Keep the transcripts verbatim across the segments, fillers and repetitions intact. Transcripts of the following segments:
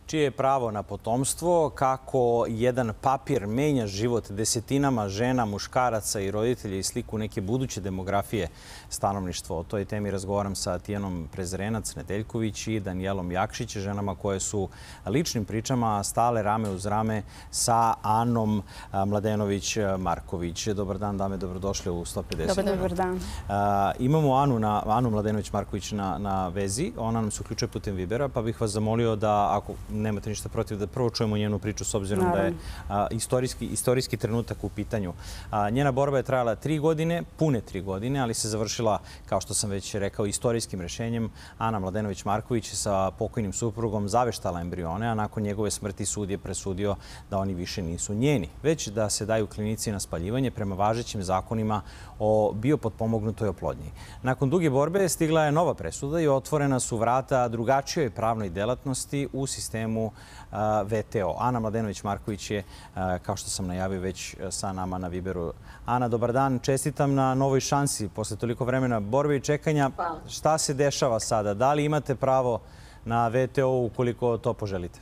čije je pravo na potomstvo, kako jedan papir menja život desetinama žena, muškaraca i roditelja i sliku neke buduće demografije stanovništva. O toj temi razgovaram sa Tijanom Prezrenac-Nedeljković i Danijelom Jakšić, ženama koje su ličnim pričama stale rame uz rame sa Anom Mladenović-Marković. Dobar dan, dame, dobrodošli u sto pedeset. Dobar dan. Imamo Anu, na, Anu Mladenović-Marković na, na vezi. Ona nam se uključuje putem Vibera, pa bih vas zamolio da, ako nemate ništa protiv, da prvo čujemo njenu priču s obzirom Naravno. da je a, istorijski, istorijski trenutak u pitanju. A, njena borba je trajala tri godine, pune tri godine, ali se završila, kao što sam već rekao, istorijskim rešenjem. Ana Mladenović-Marković sa pokojnim suprugom zaveštala embrione, a nakon njegove smrti sud je presudio da oni više nisu njeni, već da se daju klinici na spaljivanje prema važećim zakonima o biopotpomognutoj oplodnji. Nakon duge borbe stigla je nova presuda i otvorena su vrata drugačijoj pravnoj delatnosti u sistemu V T O. Ana Mladenović-Marković je, kao što sam najavio, već sa nama na Viberu. Ana, dobar dan. Čestitam na novoj šansi posle toliko vremena borbe i čekanja. Hvala. Šta se dešava sada? Da li imate pravo na V T O ukoliko to poželite?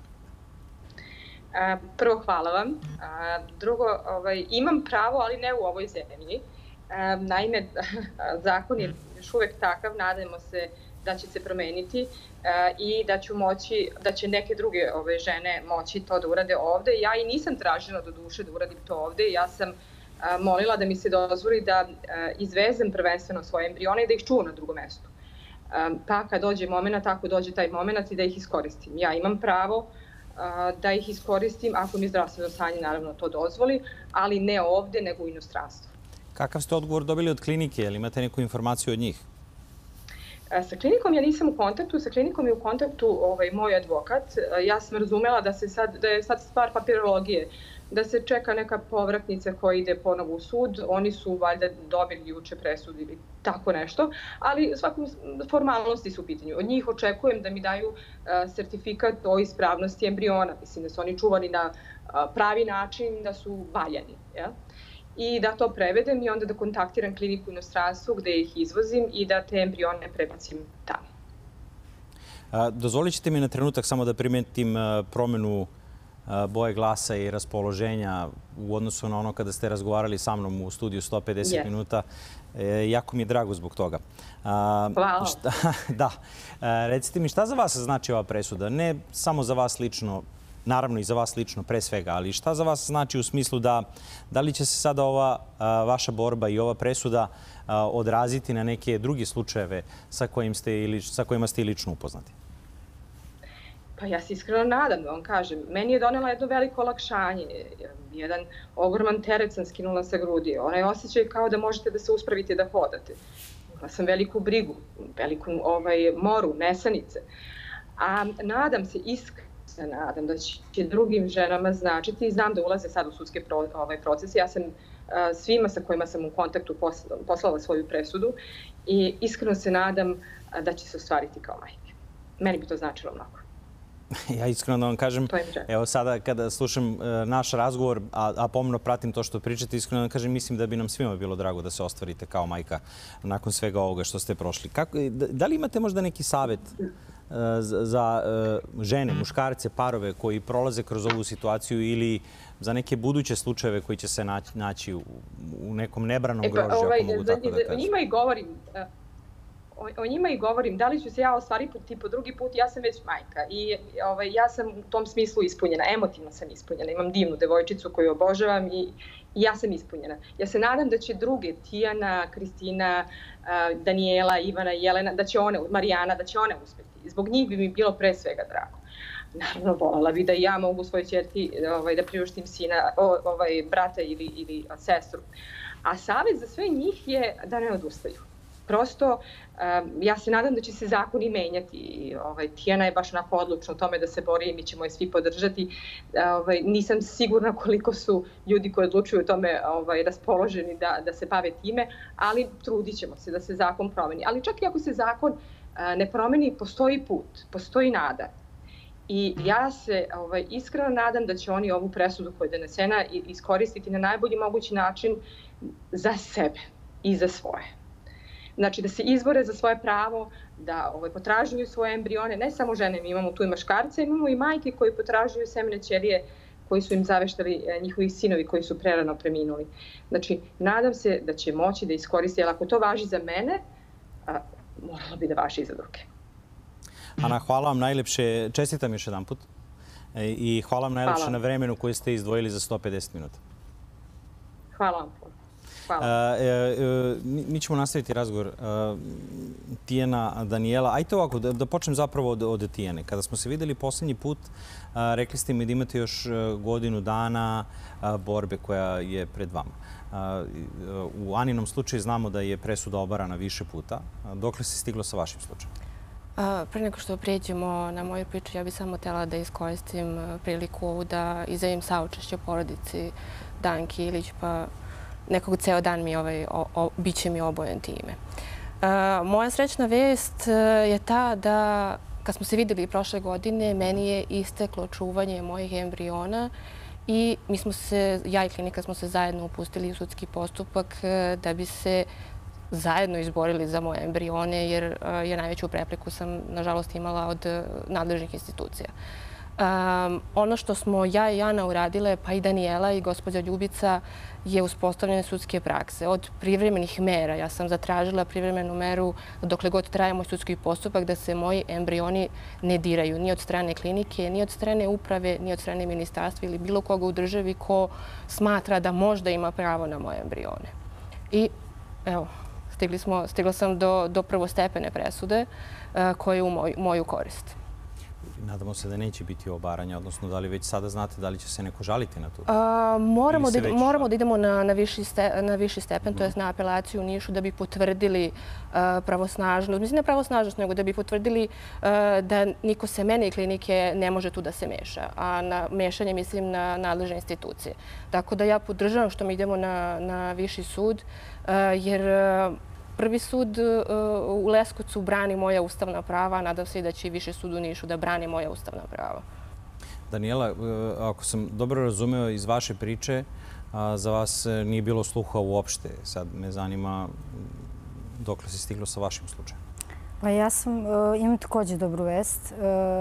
Prvo, hvala vam. Drugo, ovaj, imam pravo, ali ne u ovoj zemlji. Naime, zakon je još uvek takav, nadamo se da će se promeniti i da ću moći, da će neke druge ove žene moći to da urade ovde. Ja i nisam tražila do duše da uradim to ovde. Ja sam molila da mi se dozvoli da izvezem prvenstveno svoje embrione i da ih čuvam na drugom mestu. Pa kad dođe moment, tako dođe taj moment i da ih iskoristim. Ja imam pravo da ih iskoristim ako mi zdravstveno stanje naravno to dozvoli, ali ne ovde nego u inostranstvu. Kakav ste odgovor dobili od klinike? Ili imate neku informaciju od njih? Sa klinikom ja nisam u kontaktu, sa klinikom je u kontaktu ovaj, moj advokat. Ja sam razumela da, se sad, da je sad stvar papirologije, da se čeka neka povratnica koja ide ponovo u sud. Oni su valjda dobili juče presud ili tako nešto, ali svakom formalnosti su u pitanju. Od njih očekujem da mi daju sertifikat o ispravnosti embriona. Mislim da su oni čuvani na pravi način, da su valjani. Ja? I da to prevedem i onda da kontaktiram kliniku u inostranstvu gde ih izvozim i da te embrione prebacim tamo. Dozvolit ćete mi na trenutak samo da primetim promenu boje glasa i raspoloženja u odnosu na ono kada ste razgovarali sa mnom u studiju sto pedeset yes. minuta. E, jako mi je drago zbog toga. Hvala. Šta, da. Recite mi, šta za vas znači ova presuda? Ne samo za vas lično, naravno i za vas lično pre svega, ali šta za vas znači u smislu da da li će se sada ova a, vaša borba i ova presuda a, odraziti na neke druge slučajeve sa, kojim ste ili, sa kojima ste i lično upoznati? Pa ja se iskreno nadam da vam kažem. Meni je donela jedno veliko olakšanje. Jedan ogroman teret sam skinula sa grudi. Onaj osjećaj kao da možete da se uspravite da hodate. Imala sam veliku brigu, veliku ovaj, moru, nesanice. A nadam se iskreno, se nadam da će drugim ženama značiti i znam da ulaze sad u sudske pro, ovaj, procese. Ja sam a, svima sa kojima sam u kontaktu poslala, poslala svoju presudu i iskreno se nadam a, da će se ostvariti kao majke. Meni bi to značilo mnogo. Ja iskreno da vam kažem, evo sada kada slušam naš razgovor, a, a pomno pratim to što pričate, iskreno da vam kažem, mislim da bi nam svima bilo drago da se ostvarite kao majka nakon svega ovoga što ste prošli. Kako, da, da li imate možda neki savjet za, za žene, muškarce, parove koji prolaze kroz ovu situaciju ili za neke buduće slučajeve koji će se naći, naći u, u nekom nebranom e pa, grožđu, ovaj, ako mogu tako da kažem? O njima i govorim. O, o njima i govorim, da li ću se ja ostvariti po drugi put, ja sam već majka i ovaj, ja sam u tom smislu ispunjena, emotivno sam ispunjena, imam divnu devojčicu koju obožavam i, i ja sam ispunjena. Ja se nadam da će druge, Tijana, Kristina, Danijela, Ivana, Jelena, da će one, Marijana, da će one uspjeti. Zbog njih bi mi bilo pre svega drago. Naravno, voljela bi da i ja mogu svoj ćerki ovaj, da priuštim sina, ovaj, brata ili, ili sestru. A savjet za sve njih je da ne odustaju. Prosto, ja se nadam da će se zakoni menjati. Ovaj, Tijana je baš onako odlučna o tome da se bori i mi ćemo je svi podržati. Ovaj, nisam sigurna koliko su ljudi koji odlučuju o tome ovaj, raspoloženi da, da se bave time, ali trudit ćemo se da se zakon promeni. Ali čak i ako se zakon ne promeni, postoji put, postoji nada. I ja se ovaj, iskreno nadam da će oni ovu presudu koja je donesena iskoristiti na najbolji mogući način za sebe i za svoje. znači da se izbore za svoje pravo, da ovaj, potražuju svoje embrione, ne samo žene, mi imamo tu i maškarce, imamo i majke koji potražuju semene ćelije koji su im zaveštali njihovi sinovi koji su prerano preminuli. Znači, nadam se da će moći da iskoriste, jer ako to važi za mene, a, moralo bi da važi i za druge. Ana, hvala vam najlepše, čestitam još jedan put i hvala vam najlepše na vremenu koje ste izdvojili za sto pedeset minuta. Hvala vam. Hvala. E, e, mi ćemo nastaviti razgovor. E, Tijana, Danijela, ajte ovako, da, da počnem zapravo od, od Tijane. Kada smo se videli posljednji put, a, rekli ste mi da imate još godinu dana a, borbe koja je pred vama. A, u Aninom slučaju znamo da je presuda obarana više puta. A, dokle se stiglo sa vašim slučajem? A, pre nego što prijeđemo na moju priču, ja bih samo htjela da iskoristim priliku ovu da izjavim saučešće porodici Danki Ilić, pa nekog ceo dan mi ovaj, o, o, bit će mi obojen time. E, moja srećna vest je ta da kad smo se vidjeli prošle godine, meni je isteklo čuvanje mojih embriona i mi smo se, ja i klinika smo se zajedno upustili u sudski postupak da bi se zajedno izborili za moje embrione, jer je najveću prepreku sam, nažalost, imala od nadležnih institucija. Um, ono što smo ja i Ana uradile, pa i Danijela i gospođa Ljubica, je uspostavljene sudske prakse. Od privremenih mera, ja sam zatražila privremenu meru dokle god traje moj sudski postupak da se moji embrioni ne diraju ni od strane klinike, ni od strane uprave, ni od strane ministarstva ili bilo koga u državi ko smatra da možda ima pravo na moje embrione. I evo, stigli smo, stigla sam do, do prvostepene presude uh, koje je u moj, moju korist. Nadamo se da neće biti obaranja, odnosno da li već sada znate da li će se neko žaliti na to? A, moramo, da, moramo da idemo na, na, viši, ste, na viši stepen, mm. to je na apelaciju u Nišu, da bi potvrdili uh, pravosnažnost, mislim ne pravosnažnost, nego da bi potvrdili uh, da niko se mene i klinike ne može tu da se meša, a na mešanje mislim na nadležne institucije. Tako da ja podržavam što mi idemo na, na viši sud, uh, jer uh, Prvi sud u Leskovcu brani moja ustavna prava, a nadam se i da će i Viši sud u Nišu da brani moja ustavna prava. Danijela, ako sam dobro razumeo iz vaše priče, za vas nije bilo sluha uopšte. Sad me zanima dokle se stiglo sa vašim slučajem. Pa ja sam, imam također dobru vest.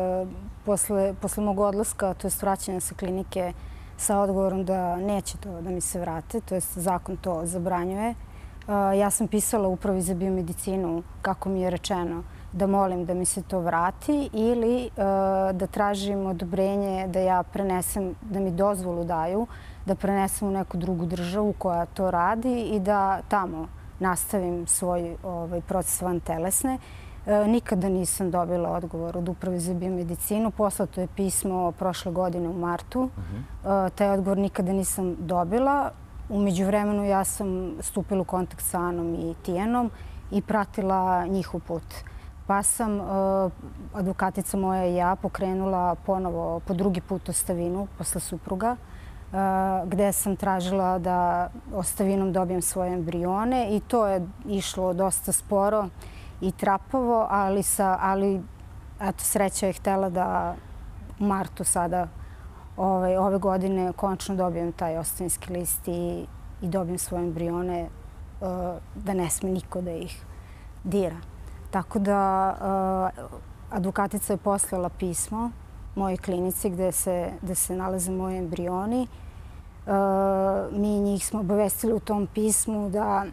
Posle, posle mog odlaska, to je vraćanja sa klinike sa odgovorom da neće to da mi se vrate, to je zakon to zabranjuje. Ja sam pisala Upravi za biomedicinu, kako mi je rečeno, da molim da mi se to vrati ili da tražim odobrenje da ja prenesem, da mi dozvolu daju, da prenesem u neku drugu državu koja to radi i da tamo nastavim svoj ovaj, proces vantelesne. Nikada nisam dobila odgovor od Uprave za biomedicinu. Poslato je pismo prošle godine u martu. Uh-huh. Taj odgovor nikada nisam dobila. U međuvremenu ja sam stupila u kontakt sa Anom i Tijanom i pratila njihov put. Pa sam, uh, advokatica moja i ja, pokrenula ponovo po drugi put ostavinu posle supruga, uh, gde sam tražila da ostavinom dobijem svoje embrione i to je išlo dosta sporo i trapavo, ali, sa, ali eto, sreća je htjela da u martu sada Ove, ove godine konačno dobijem taj ostavinski list i, i dobijem svoje embrione uh, da ne sme niko da ih dira. Tako da uh, advokatica je poslala pismo mojoj klinici gde se, gde se nalaze moji embrioni. Uh, mi njih smo obavestili u tom pismu da,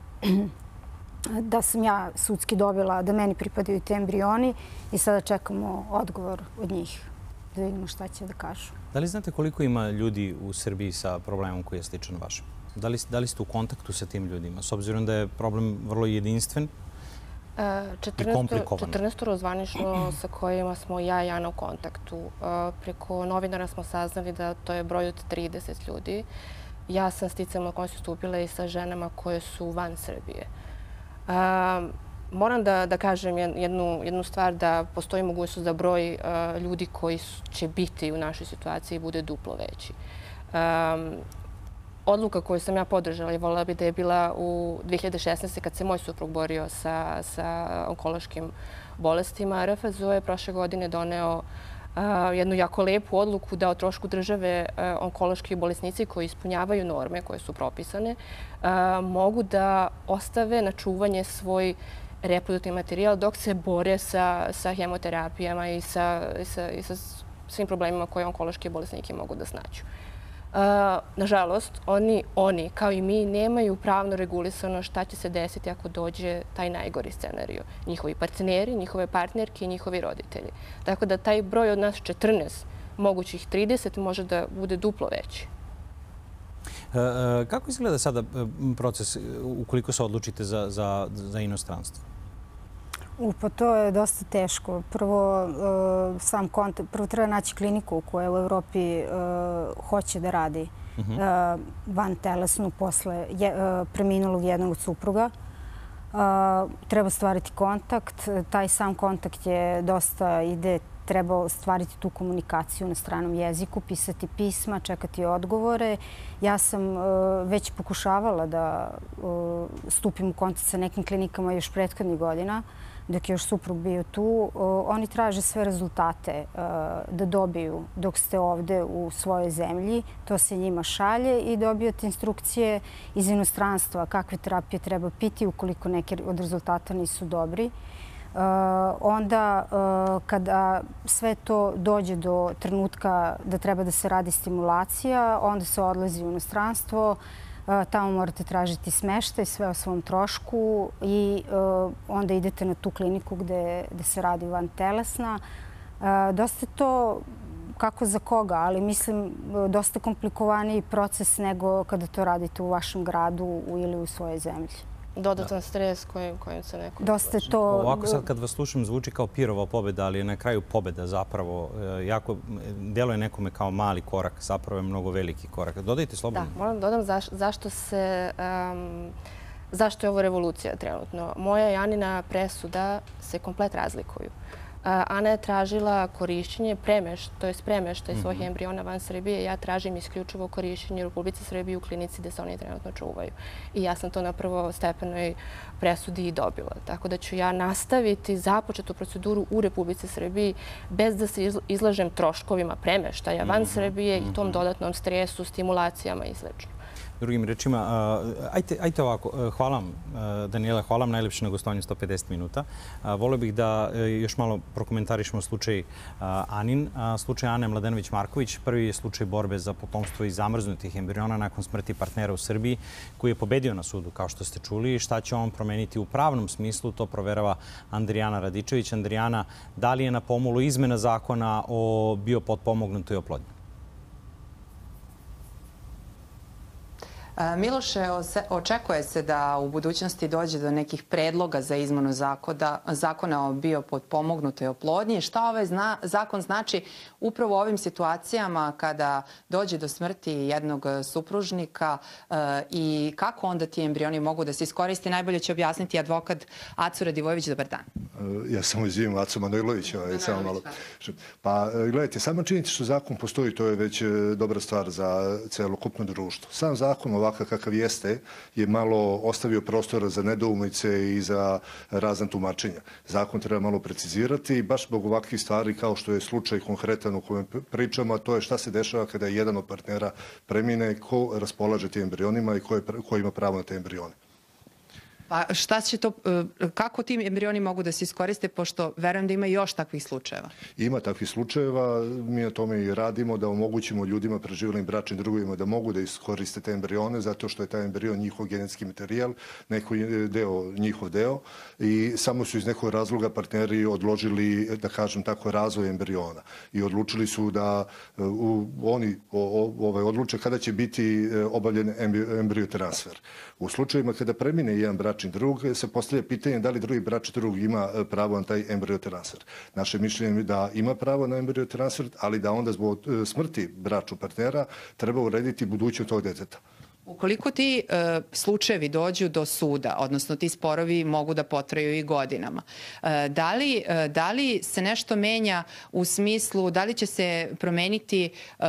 da sam ja sudski dobila, da meni pripadaju te embrioni i sada čekamo odgovor od njih da vidimo šta će da kažu. Da li znate koliko ima ljudi u Srbiji sa problemom koji je sličan vašem? Da li, da li ste u kontaktu sa tim ljudima? S obzirom da je problem vrlo jedinstven i komplikovan. četrnaestoro zvanično sa kojima smo ja i Ana u kontaktu. Preko novinara smo saznali da to je broj od trideset ljudi. Ja sam sticam okolnosti stupila i sa ženama koje su van Srbije. Moram da, da kažem jednu, jednu stvar, da postoji mogućnost da broj uh, ljudi koji će biti u našoj situaciji bude duplo veći. Um, odluka koju sam ja podržala i voljela bi da je bila u dve hiljade šesnaeste. kad se moj suprug borio sa, sa onkološkim bolestima. R F Z O je prošle godine doneo uh, jednu jako lepu odluku da o trošku države uh, onkološki bolesnici koji ispunjavaju norme koje su propisane uh, mogu da ostave na čuvanje svoj reproduktivni materijal dok se bore sa, sa hemoterapijama i sa, i sa, i sa svim problemima koje onkološki bolesniki mogu da snađu. Uh, nažalost, oni, oni, kao i mi, nemaju pravno regulisano šta će se desiti ako dođe taj najgori scenariju. Njihovi partneri, njihove partnerke i njihovi roditelji. Tako da taj broj od nas četrnaest, mogućih trideset, može da bude duplo veći. Uh, kako izgleda sada proces ukoliko se odlučite za, za, za inostranstvo? U, pa to je dosta teško. Prvo, uh, sam kontakt, prvo treba naći kliniku koja u Evropi uh, hoće da radi uh -huh. uh, van telesnu posle je, uh, preminulog jednog od supruga. Uh, treba stvariti kontakt. Taj sam kontakt je dosta ide, treba ostvariti tu komunikaciju na stranom jeziku, pisati pisma, čekati odgovore. Ja sam uh, već pokušavala da uh, stupim u kontakt sa nekim klinikama još prethodnih godina, dok je još suprug bio tu. Oni traže sve rezultate da dobiju dok ste ovde u svojoj zemlji. To se njima šalje i dobijate instrukcije iz inostranstva kakve terapije treba piti ukoliko neki od rezultata nisu dobri. Onda kada sve to dođe do trenutka da treba da se radi stimulacija, onda se odlazi u inostranstvo. Tamo morate tražiti smeštaj, sve o svom trošku i uh, onda idete na tu kliniku gde, gde se radi van telesna. Uh, dosta je to kako za koga, ali mislim dosta komplikovaniji proces nego kada to radite u vašem gradu ili u svojoj zemlji. Dodatan stres kojim, kojim se neko... Dosta je to... Ovako sad kad vas slušam zvuči kao pirova pobjeda, ali je na kraju pobjeda zapravo jako... Djeluje nekome kao mali korak, zapravo je mnogo veliki korak. Dodajte slobodno. Da, moram da dodam zaš, zašto se... Um, zašto je ovo revolucija trenutno. Moja i Anina presuda se komplet razlikuju. Ana je tražila korišćenje, premeš, to je premeštaj svojih embriona van Srbije. Ja tražim isključivo korišćenje u Republici Srbiji u klinici gde se oni trenutno čuvaju. I ja sam to na prvostepenoj presudi i dobila. Tako da ću ja nastaviti započetu proceduru u Republici Srbiji bez da se izlažem troškovima premeštaja van Srbije i tom dodatnom stresu, stimulacijama i sl. Drugim rečima, ajte, ajte ovako, hvala vam, Danijela, hvala vam najlepše na gostovanju sto pedeset minuta. Volio bih da još malo prokomentarišemo slučaj Anin. Slučaj Ane Mladenović-Marković, prvi je slučaj borbe za potomstvo i zamrznutih embriona nakon smrti partnera u Srbiji, koji je pobedio na sudu, kao što ste čuli. Šta će on promeniti u pravnom smislu, to proverava Andrijana Radičević. Andrijana, da li je na pomolu izmena zakona o biopotpomognutoj oplodnji? Miloše, očekuje se da u budućnosti dođe do nekih predloga za izmenu zakona o biopotpomognutoj oplodnji. Šta ovaj zakon znači upravo u ovim situacijama kada dođe do smrti jednog supružnika i kako onda ti embrioni mogu da se iskoriste? Najbolje će objasniti advokat Aco Radivojević. Dobar dan. Ja samo izvijem Aco Manojlović. Pa gledajte, sama činjenica što zakon postoji, to je već dobra stvar za celokupno društvo. Sam zakon ovakav kakav jeste je malo ostavio prostora za nedoumice i za razna tumačenja. Zakon treba malo precizirati i baš zbog ovakvih stvari kao što je slučaj konkretan u kojem pričamo, a to je šta se dešava kada jedan od partnera premine, ko raspolaže tim embrionima i ko, je, ko ima pravo na te embrione. Pa šta će to, kako ti embrioni mogu da se iskoriste, pošto verujem da ima još takvih slučajeva? Ima takvih slučajeva. Mi na tome i radimo da omogućimo ljudima preživjelim bračnim drugovima da mogu da iskoriste te embrione, zato što je taj embrion njihov genetski materijal, neko deo, njihov deo i samo su iz nekog razloga partneri odložili, da kažem tako, razvoj embriona i odlučili su da u, oni o, ovaj, odluče kada će biti obavljen embriotransfer. U slučajima kada premine jedan bračni drug, se postavlja pitanje da li drugi bračni drug ima pravo na taj embriotransfer. Naše mišljenje je da ima pravo na embriotransfer, ali da onda zbog smrti bračnog partnera treba urediti budućnost tog deteta. Ukoliko ti e, slučajevi dođu do suda, odnosno ti sporovi mogu da potraju i godinama, e, da, li, e, da li se nešto menja u smislu, da li će se promeniti e,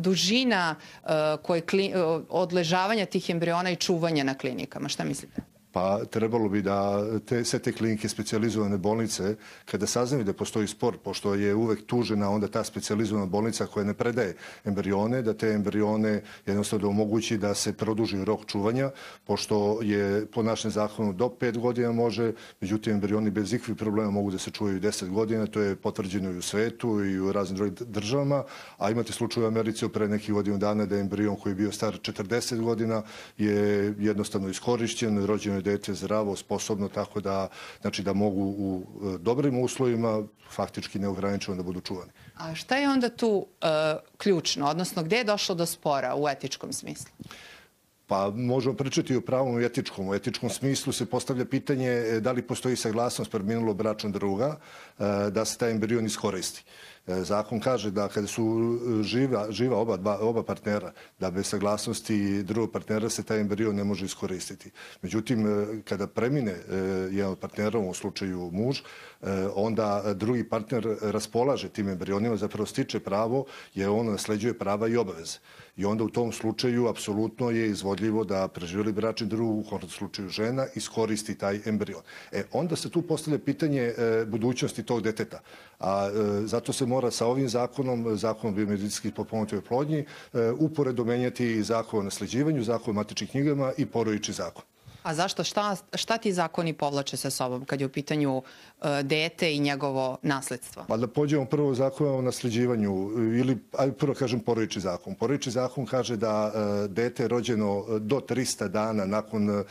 dužina e, koje kli, e, odležavanja tih embriona i čuvanja na klinikama? Šta mislite? Pa trebalo bi da te, sve te klinike, specijalizovane bolnice, kada saznaju da postoji spor, pošto je uvek tužena onda ta specijalizovana bolnica koja ne predaje embrione, da te embrione jednostavno omogući da se produži rok čuvanja, pošto je po našem zakonu do pet godina može, međutim embrioni bez ikakvih problema mogu da se čuvaju deset godina, to je potvrđeno i u svetu i u raznim drugim državama, a imate slučaj u Americi pre nekih godinu dana da je embrion koji je bio star četrdeset godina je jednostavno iskorišćen, rođeno je dete zdravo, sposobno, tako da, znači, da mogu u dobrim uslovima faktički neograničeno da budu čuvani. A šta je onda tu uh, ključno, odnosno gde je došlo do spora u etičkom smislu? Pa možemo pričati o pravom i etičkom. U etičkom smislu se postavlja pitanje da li postoji saglasnost preminulog bračnog druga da se taj embrion iskoristi. Zakon kaže da kada su živa, živa oba, dva, oba partnera, da bez saglasnosti drugog partnera se taj embrion ne može iskoristiti. Međutim, kada premine jedan od partnera, u slučaju muž, onda drugi partner raspolaže tim embrionima, zapravo stiče pravo, jer on nasleđuje prava i obaveze. I onda u tom slučaju apsolutno je izvodljivo da preživjeli bračni drug, u konkretnom slučaju žena, iskoristi taj embrion. E, onda se tu postavlja pitanje e, budućnosti tog deteta. A e, zato se mora sa ovim zakonom, zakonom biomedicinskih potpomognutoj oplodnji, e, uporedo menjati i zakon o nasleđivanju, zakon o matičnim knjigama i porodični zakon. A zašto? Šta, šta ti zakoni povlače sa sobom kad je u pitanju uh, dete i njegovo nasledstvo? Pa da pođemo prvo zakona o nasleđivanju ili, ajde prvo kažem, porodični zakon. Porodični zakon kaže da uh, dete rođeno do trista dana nakon uh,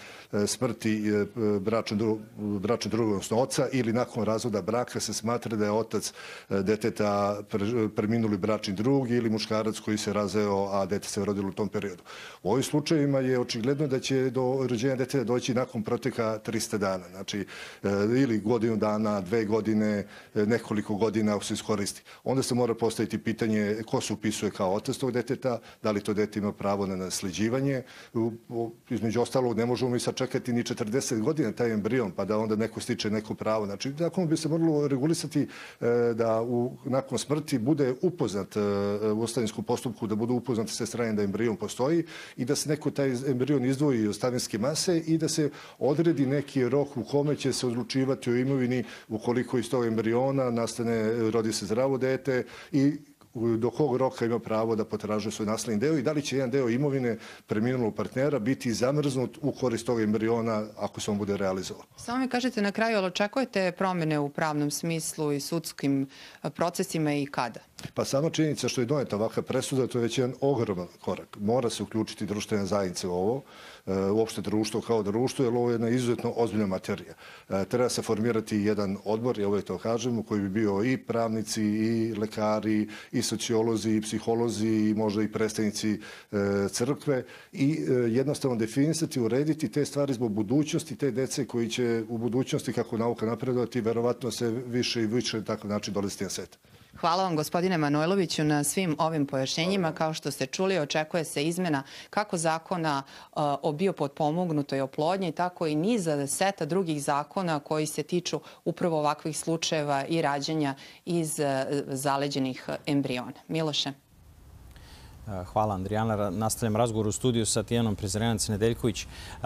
smrti uh, bračnog druga, odnosno oca, ili nakon razvoda braka se smatra da je otac uh, deteta pre, preminuli bračni drug ili muškarac koji se razveo, a dete se rodilo u tom periodu. U ovim slučajevima je očigledno da će do rođenja deteta doći nakon proteka trista dana, znači ili godinu dana, dve godine, nekoliko godina ako se iskoristi. Onda se mora postaviti pitanje ko se upisuje kao otac tog deteta, da li to dete ima pravo na nasleđivanje. Između ostalog, ne možemo mi sad čekati ni četrdeset godina taj embrion, pa da onda neko stiče neko pravo. Znači, zakon bi se moralo regulisati da u, nakon smrti bude upoznat u ostavinskom postupku, da budu upoznati sve strane da embrion postoji i da se neko taj embrion izdvoji iz ostavinske mase i da se odredi neki rok u kome će se odlučivati o imovini ukoliko iz tog embriona nastane, rodi se zdravo dete i do kog roka ima pravo da potražuje svoj nasledni deo i da li će jedan deo imovine preminulog partnera biti zamrznut u korist tog embriona ako se on bude realizovao. Samo mi kažete na kraju, ali očekujete promene u pravnom smislu i sudskim procesima i kada? Pa sama činjenica što je doneta ovakva presuda, to je već jedan ogroman korak. Mora se uključiti društvena zajednica u ovo, uopšte društvo kao društvo, jer ovo je jedna izuzetno ozbiljna materija. Treba se formirati jedan odbor, ja uvijek to kažem, u koji bi bio i pravnici, i lekari, i sociolozi, i psiholozi, i možda i predstavnici crkve i jednostavno definisati, urediti te stvari zbog budućnosti te dece koji će u budućnosti, kako nauka napredovati, verovatno se više i više tako način dolaziti na svet. Hvala vam, gospodine Manojloviću, na svim ovim pojašnjenjima. Kao što ste čuli, očekuje se izmena kako zakona uh, o biopotpomognutoj oplodnji, tako i niza seta drugih zakona koji se tiču upravo ovakvih slučajeva i rađanja iz uh, zaleđenih embriona. Miloše. Hvala, Andrijana. Nastavljam razgovor u studiju sa Tijanom Prizrenjac-Nedeljković.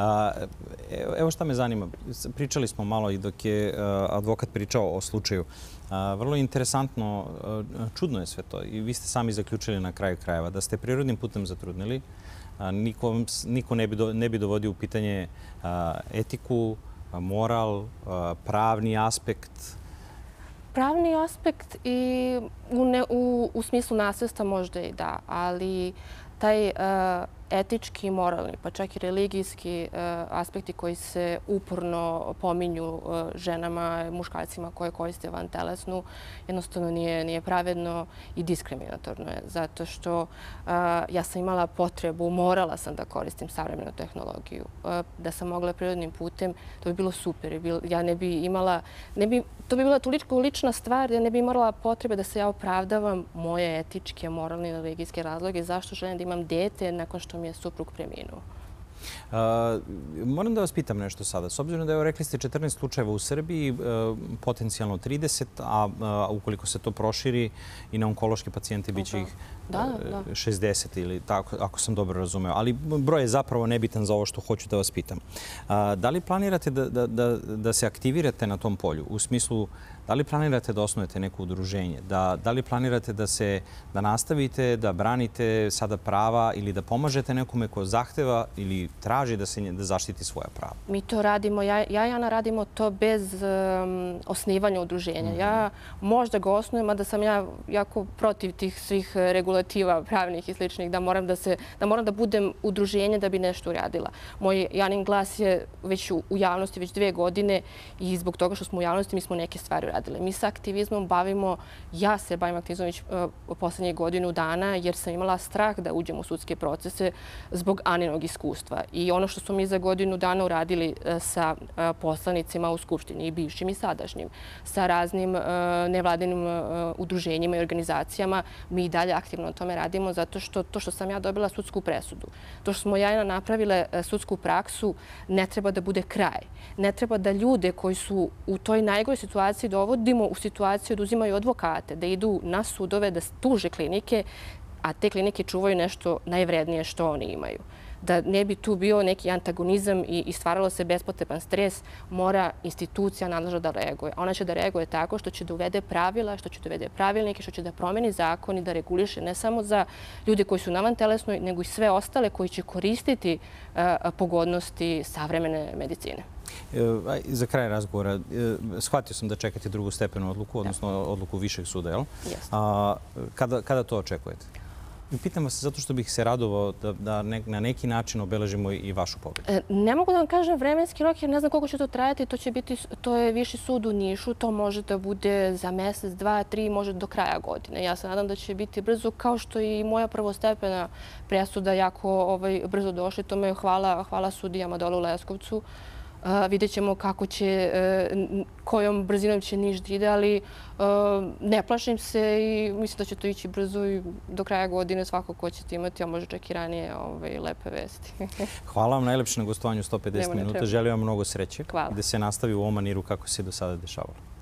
Evo šta me zanima. Pričali smo malo i dok je advokat pričao o slučaju. Vrlo interesantno, čudno je sve to i vi ste sami zaključili na kraju krajeva da ste prirodnim putem zatrudnili. Niko, niko ne, bi do, ne bi dovodio u pitanje etiku, moral, pravni aspekt. Pravni aspekt i u, ne, u, u smislu nasledstva možda i da, ali taj uh, etički, moralni, pa čak i religijski uh, aspekti koji se uporno pominju uh, ženama, muškarcima koje koriste vantelesnu, jednostavno nije, nije pravedno i diskriminatorno je. Zato što uh, ja sam imala potrebu, morala sam da koristim savremenu tehnologiju. Uh, da sam mogla prirodnim putem, to bi bilo super. Ja ne bi imala, ne bi, to bi bila toliko lična stvar, ja ne bi morala potrebe da se ja opravdavam moje etičke, moralne i religijske razloge zašto želim da imam dete nakon što mi je suprug preminuo. Moram da vas pitam nešto sada. S obzirom da je, rekli ste, četrnaest slučajeva u Srbiji, potencijalno trideset, a ukoliko se to proširi i na onkološke pacijente, bit će ih šezdeset ili tako, ako sam dobro razumeo. Ali broj je zapravo nebitan za ovo što hoću da vas pitam. Da li planirate da se aktivirate na tom polju? U smislu, da li planirate da osnujete neko udruženje? Da li planirate da nastavite, da branite sada prava ili da pomažete nekome ko zahteva ili traži da zaštiti svoja prava? Mi to radimo, ja i Ana radimo to bez osnivanja udruženja. Ja možda ga osnujem, a da sam ja jako protiv tih svih regulativa pravnih i sličnih, da moram da se, da moram da budem udruženje da bi nešto uradila. Moj Janin glas je već u javnosti već dve godine i zbog toga što smo u javnosti mi smo neke stvari uradile. Mi sa aktivizmom bavimo, ja se bavim aktivizmom već poslednjih godinu dana jer sam imala strah da uđem u sudske procese zbog Aninog iskustva. I ono što smo mi za godinu dana uradili sa poslanicima u Skupštini, i bivšim i sadašnjim, sa raznim nevladinim udruženjima i organizacijama, mi i dalje aktivno na tome radimo zato što to što sam ja dobila sudsku presudu, to što smo Jajna napravile sudsku praksu, ne treba da bude kraj. Ne treba da ljude koji su u toj najgoroj situaciji dovodimo u situaciju da uzimaju advokate, da idu na sudove, da tuže klinike, a te klinike čuvaju nešto najvrednije što oni imaju. Da ne bi tu bio neki antagonizam i stvaralo se bespotreban stres, mora institucija nadležna da reaguje. Ona će da reaguje tako što će da uvede pravila, što će da uvede pravilnike, što će da promeni zakon i da reguliše ne samo za ljude koji su na vantelesnoj, nego i sve ostale koji će koristiti pogodnosti savremene medicine. Za kraj razgovora, shvatio sam da čekate drugostepenu odluku, odnosno odluku Višeg suda, jel? Kada to očekujete? Pitam vas zato što bih se radovao da na neki način obeležimo i vašu pobedu. Ne mogu da vam kažem vremenski rok jer ne znam koliko će to trajati. To će biti, to je Viši sud u Nišu. To može da bude za mesec, dva, tri, može do kraja godine. Ja se nadam da će biti brzo, kao što i moja prvostepena presuda jako brzo došla. Tome hvala sudijama dole u Leskovcu. Vidjet ćemo kako će, kojom brzinom će Niš da ide, ali ne plašim se i mislim da će to ići brzo i do kraja godine svako ko ćete imati, a može čak i ranije lepe vesti. Hvala vam najlepše na gostovanju sto pedeset minuta. Želim vam mnogo sreće da se nastavi u ovom maniru kako se do sada dešavalo.